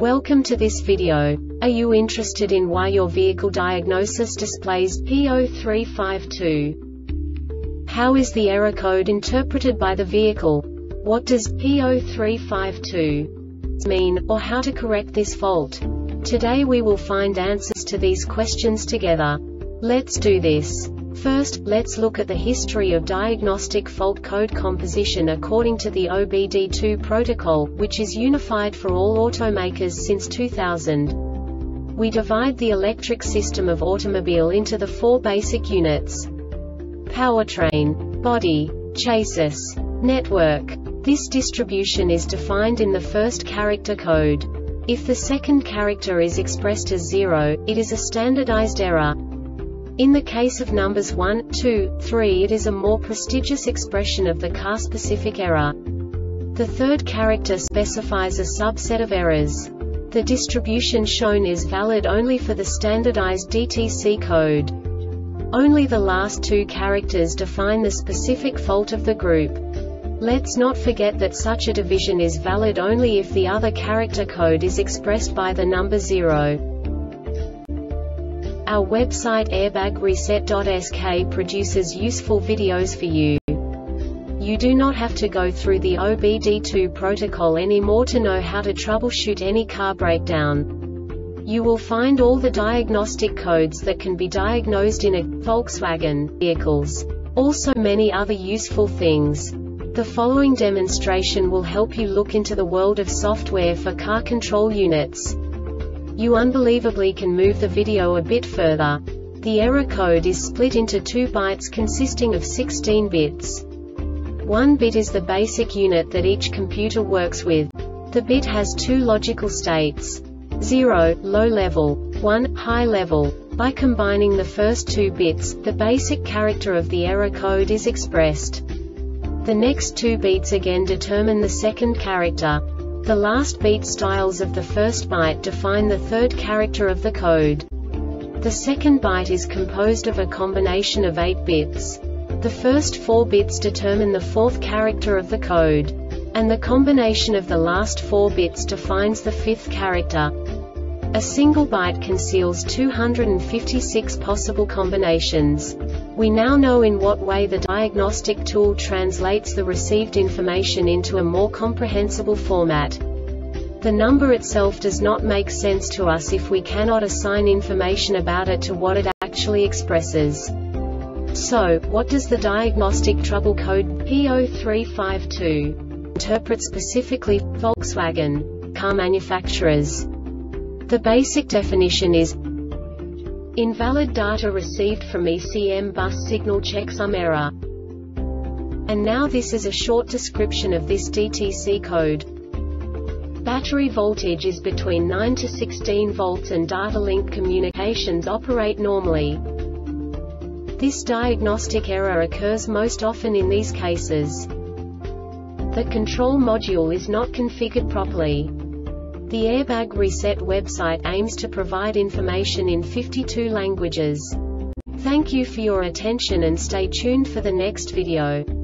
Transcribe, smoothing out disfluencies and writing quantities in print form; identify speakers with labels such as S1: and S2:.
S1: Welcome to this video. Are you interested in why your vehicle diagnosis displays P0352? How is the error code interpreted by the vehicle? What does P0352 mean, or how to correct this fault? Today we will find answers to these questions together. Let's do this. First, let's look at the history of diagnostic fault code composition according to the OBD2 protocol, which is unified for all automakers since 2000. We divide the electric system of automobile into the four basic units: powertrain, body, chassis, network. This distribution is defined in the first character code. If the second character is expressed as 0, it is a standardized error. In the case of numbers 1, 2, 3, it is a more prestigious expression of the car-specific error. The third character specifies a subset of errors. The distribution shown is valid only for the standardized DTC code. Only the last two characters define the specific fault of the group. Let's not forget that such a division is valid only if the other character code is expressed by the number 0. Our website airbagreset.sk produces useful videos for you. You do not have to go through the OBD2 protocol anymore to know how to troubleshoot any car breakdown. You will find all the diagnostic codes that can be diagnosed in a Volkswagen vehicles. Also many other useful things. The following demonstration will help you look into the world of software for car control units. You unbelievably can move the video a bit further. The error code is split into 2 bytes consisting of 16 bits. 1 bit is the basic unit that each computer works with. The bit has 2 logical states: 0, low level, 1, high level. By combining the first 2 bits, the basic character of the error code is expressed. The next 2 beats again determine the second character. The last beat styles of the first byte define the third character of the code. The second byte is composed of a combination of 8 bits. The first 4 bits determine the fourth character of the code. And the combination of the last 4 bits defines the fifth character. A single byte conceals 256 possible combinations. We now know in what way the diagnostic tool translates the received information into a more comprehensible format. The number itself does not make sense to us if we cannot assign information about it to what it actually expresses. So, what does the diagnostic trouble code P0352 interpret specifically for Volkswagen car manufacturers? The basic definition is: invalid data received from ECM bus signal checksum error. And now this is a short description of this DTC code. Battery voltage is between 9 to 16 volts and data link communications operate normally. This diagnostic error occurs most often in these cases: the control module is not configured properly. The Airbag Reset website aims to provide information in 52 languages. Thank you for your attention and stay tuned for the next video.